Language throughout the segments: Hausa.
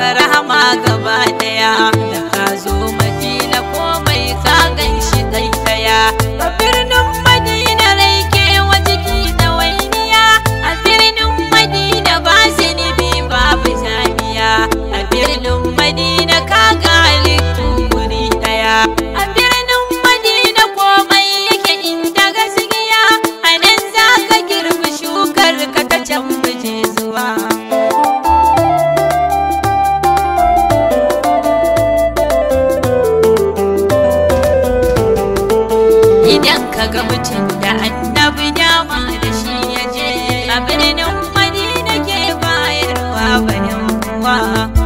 baka rahama gaba daya. Da ka zo Madina komai ka ganshi kai daya. A birnin Madina rai kewa jiki da wainiya. A birnin Madina ba zunubi babu jamiya. A birnin Madina ka ga halittu guri daya. A birnin Madina komai yake inda gaskiya. A nan za ka girbi shukar ka ta can muje zuwa. Idan ka ga mutum da annabi dama da shi ya je, a birnin Madina ke bayarwa bayan uwa.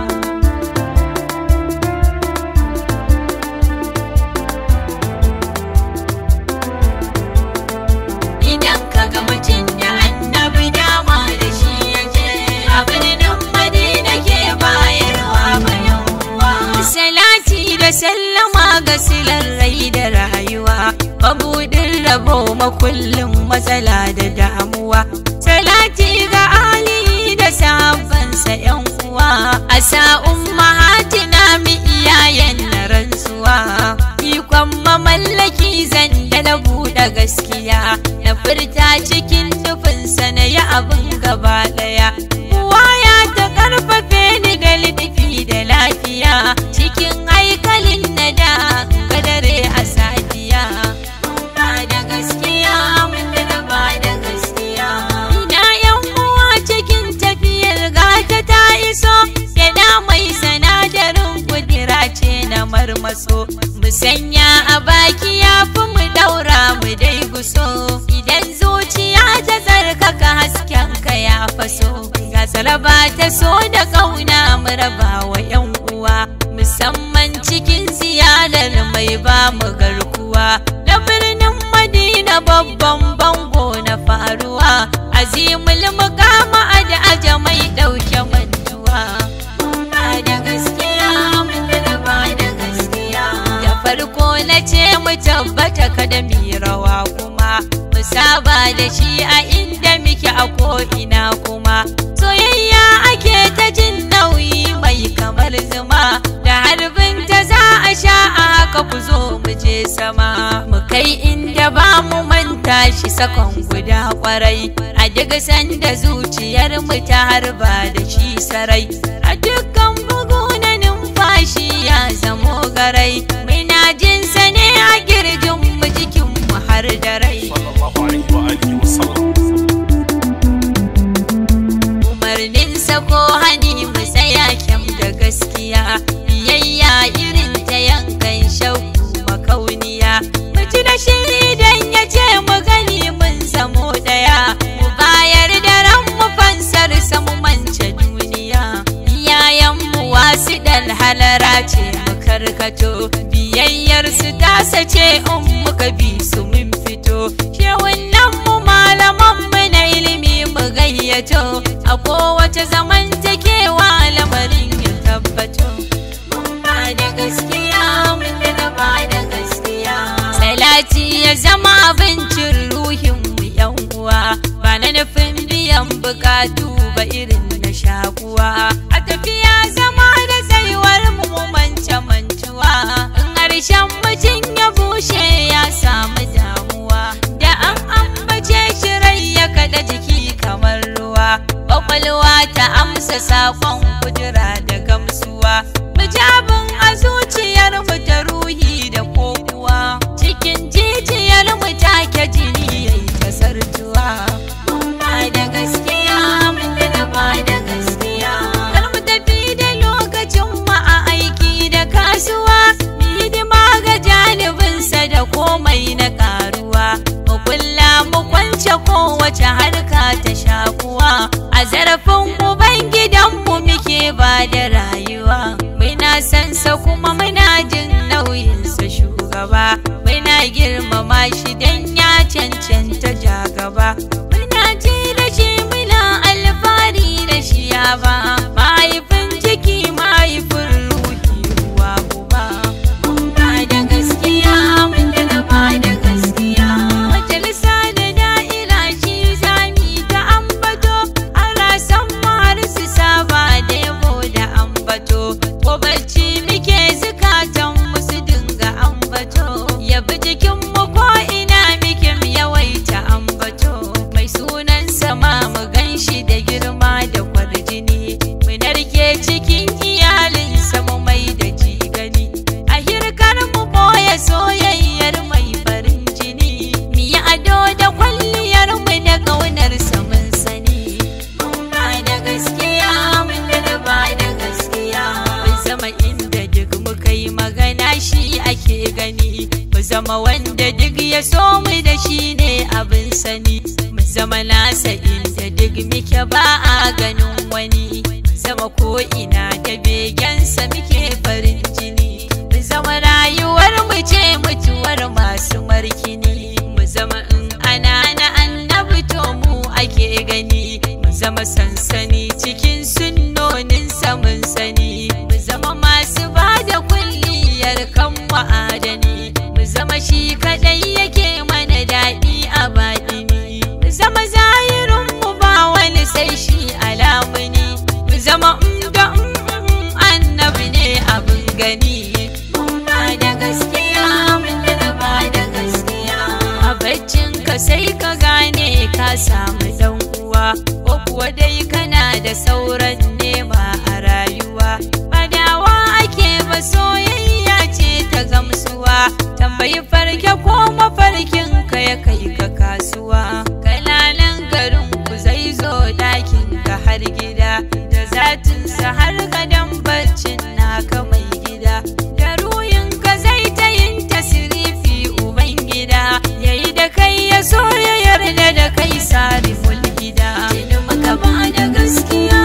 Idan ka ga mutum da annabi dama da shi ya je, a birnin Madina ke bayarwa bayan uwa. Salati da sallama ga silar rai da rayuwa, mabuɗin rabo makullin matsala da damuwa. Salati ga Ali da sahabbansa yan uwa, a sa'un mahatina mi iyayen na rantsuwa. Ikon mamallaki zan da na buɗe gaskiya, na furta cikin nufinsa na yi abin gaba ɗaya. Waya ta karfafe ni da littafi da lafiya, cikin haikalin na da kadare a safiya. Ba da gaskiya mun da ba da gaskiya. Ina yan uwa cikin tafiyar gata ta iso, yana mai sanadarin kudura ce na marmaso. Mu sanya a baki ya fi mu daura mu dai guso. Idan zuciya ta tsarkaka hasken ka ya faso, ga salaba ta so da kauna mu raba wa yan uwa, musamman cikin ziyarar mai ba mu garkuwa. Da birnin Madina babban bango na faruwa, azimul mukama da aja mai dauke mantuwa. Ba da gaskiya mun da ba da gaskiya. Da farko na ce mu tabbata kada mi rawa kuma, mu saba da shi a inda muke a ko'ina kuma. Soyayya ake ta jin nauyi mai kamar zuma, da harbin ta za a sha a haka ku zo mu je sama. Mu kai inda ba mu manta shi sakon guda kwarai, a duk sanda zuciyar mu ta harba da shi sarai. A dukkan bugu na numfashi ya zamo garai, muna jin sa ne a girjin mu jikin mu har da rai. Umarninsa ko hani mu tsaya kyam da gaskiya, biyayya irin ta yankan shauku makauniya. Mu ci da shi idan ya ce mu gani mun zamo daya, mu bayar da ran mu fansar sa mu mance duniya. Iyayen mu wasu dal halara ce mu karkato, biyayyar su tasa ce in muka bi su mun fito. Shewunan mu malaman mu na ilimi mu gayyato, a kowace zamantakewa lamarin ya tabbato. Ba da gaskiya mun da ba da gaskiya. Salati ya zama abincin ruhin mu yan uwa, ba na nufin biyan bukatu ba irin na shakuwa. A tafiya zama da tsayuwar mu mance mantuwa, in harshen mutum ya bushe ya samu damuwa. Da an ambace shi rai ya kada jiki kamar ruwa, kwakwalwa ta amsa sakon kudura da gamsuwa. Mu ji abin a zuciyar mu ta ruhi da kokuwa, cikin jijiyar mu take jini yayi ta sartuwa. Ba da gaskiya mun da ba da gaskiya. Kar mu tafi da lokacin mu a aiki da kasuwa, mu hidima ga janibinsa da komai na karuwa. Mu kulla mu kwance kowace harka ta shakuwa, a zarafin ubangidanmu muke ba da rayuwa. Muna san sa kuma muna jin nauyinsa shugaba, muna girmama shi dan ya cancanta jagaba. Muna ji da shi muna alfahari da shi ya ba, mahaifin jiki mahaifin ruhi uwa uba. Ba da gaskiya mun da ba da gaskiya. Majalisa da da'ira shi zami ta ambato, ana san har su saba da yabo da ambato. cikin iyalinsa mu mai da ji gani a hirkar mu boye soyayyar mai farin jini mu yi ado da kwalliyar mu da ƙaunar sa mun sani mun ba da gaskiya mun da ba da gaskiya mun zama inda duk muka yi magana shi ake gani mu zama wanda duk ya so mu da shi ne abin sani mu zama nasa inda duk muke ba a ganin wani mu zama ko ina da begensa muke farin jini mu zama rayuwar mu ce mutuwar masu markini mu zama in ana na annabi to mu ake gani mu zama sansani cikin sunnoninsa mun sani mu zama masu ba da kulliyar kan wa'adani mu zama shi kadai yake mana daɗi a baɗini mu zama zahirin mu ba wani sai shi alamuni mu zama ga annabi ne abin gani mun ba da gaskiya mun da ba da gaskiya a baccin ka sai ka gane ka samu dan uwa ko kuwa dai kana da sauran nema a rayuwa badawa ake ba soyayya ce ta gamsuwa tambayi farke ko mafarkin ka ya kai ka kasuwa kalalan garin ku zai zo dakin ka har gida da zatinsa har gadon barcin naka mai gida da ruhin ka zai ta yin tasirifi uban gida yayi da kai ya so ya yarda da kai sariful gida tuni muka ba da gaskiya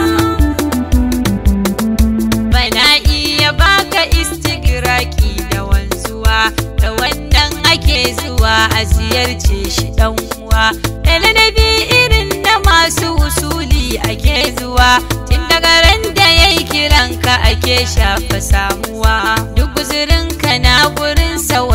bana iya baka istigraki da wanzuwa da wannan ake zuwa a ziyarce shi dan uwa da ladabi irin na masu usuli ake zuwa tun daga ran da yayi kiranka ake shafa samuwa duk guzurinka na gurinsa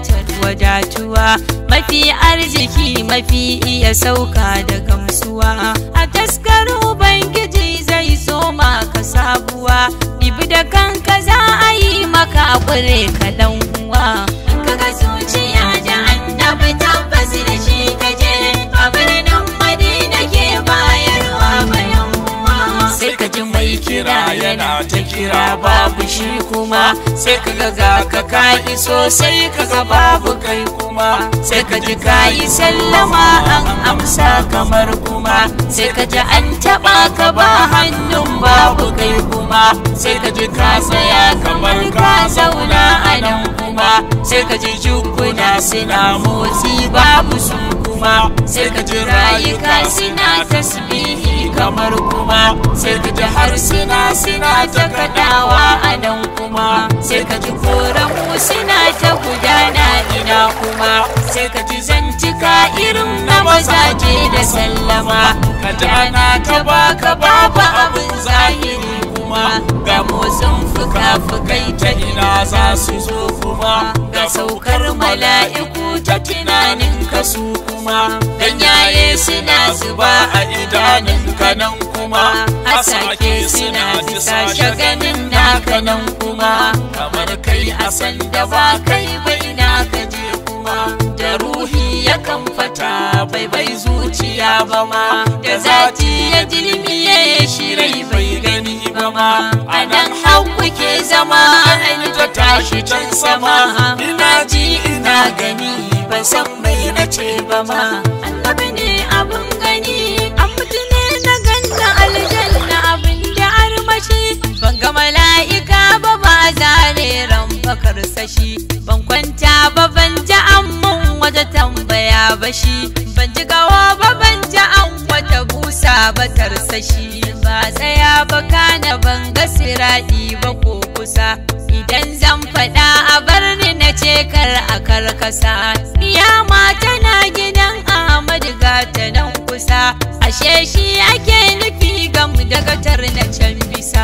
wadatuwa mafi arziki mafi iya sauka da gamsuwa a taskar ubangiji zai so maka sabuwa ibi da kanka za a yi maka a kure ka dan uwa kaga zuciya da annabi tabbas da shi kaje a birnin Madina ke bayarwa bayan uwa sai ka ji mai kira yana ta kira babu shi kuma sai ka ga ka iso sai ka ga babu kai kuma sai ka ji ka yi sallama an amsa kamar kuma sai ka ji an taba ka ba hannun babu kai kuma sai ka ji ka tsaya kamar ka zauna a nan kuma sai ka ji jukuna suna motsi babu su kuma sai ka ji rayuka suna tasbihi kamar kuma sai ka ji harsuna suna ta kadawa a nan kuma sai ka ji koramu suna ta gudana ina kuma sai ka ji zantika irin na mazaje da sallama ka ji ana ta baka babu abin zahiri kuma ga motsin fuka-fukai ta ina za su zo kuma ga saukar mala'iku ta tunanin ka su kuma ganyaye suna zuba a idanun ka nan kuma a sake suna disashe ganin naka nan kuma kamar kai a san da ba kai bai na ka je kuma da ruhi yakan fata bai zuciya ba ma da zati ya dilmiye shi rai bai gani ba ma a nan hauku ke zama an ta tashi can sama ina ji ina gani ban san mai na ce ba ma annabi ne abin gani an mutu ne na ganta aljanna abin da armashi ban ga mala'ika ba ba zare ran bakar sashi ban kwanta ba ban ji amman wata tambaya ba shi ban ji gawa ba ban ji an wata busa ba tarsashi ba tsaya ba kana ban ga siradi ba ko kusa idan zan faɗa a bar ni na ce kar a karkasa kiyama tana gidan Ahmadu gata nan kusa ashe shi ake nufi gamu daga tar na can bisa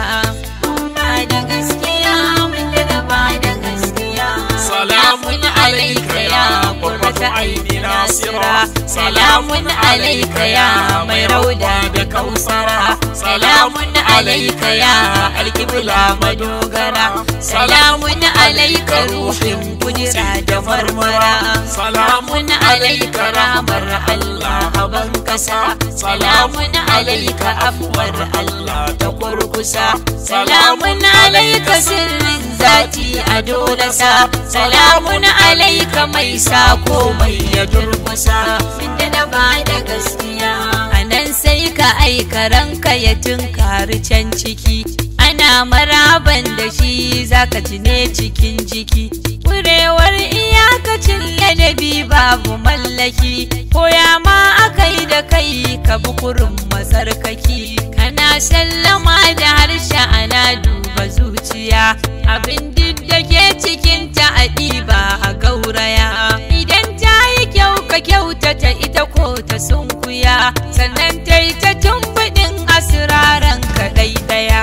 ba da gaskiya mun da ba da gaskiya salamun alaika ya qurrata aini nasira salamun alaika ya mai rauda da kausara salamun alaika ya alkibla madogara salamun alaika ruhin kudura da marmara, salamun alaika ramar Allah haban kasa, salamun alaika afuwar Allah ta kurkusa, salamun alaika sirrin zati a dolasa, salamun alaika mai sako mai ya durkusa. Inda na ba da gaskiya anan sai ka aika ranka ya tunkari can ciki, ana maraban da shi zaka ji ne cikin jiki, kurewar iyakacin ladabi babu mallaki, koya ma akai da kai ka bi kurin matsarkaki, kana sallama da harshe ana duba zuciya, abin da ke cikin ta a ɗiba a gauraya, idan ta yi kyau ka kyautata ita ko ta sunkuya, sannan ta yi ta tumbuɗin asiraran ka ɗaiɗaya.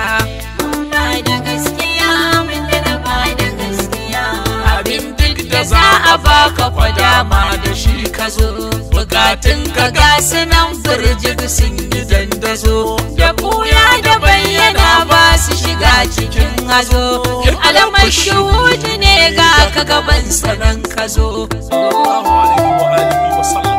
Za a baka kwadama da shi ka zo, bukatun ka gasu nan firjig sun yi dandazo, da buya da bayyana ba su shiga cikin hazo, alamar shuhudi ne ga ka gaban sanan ka zo.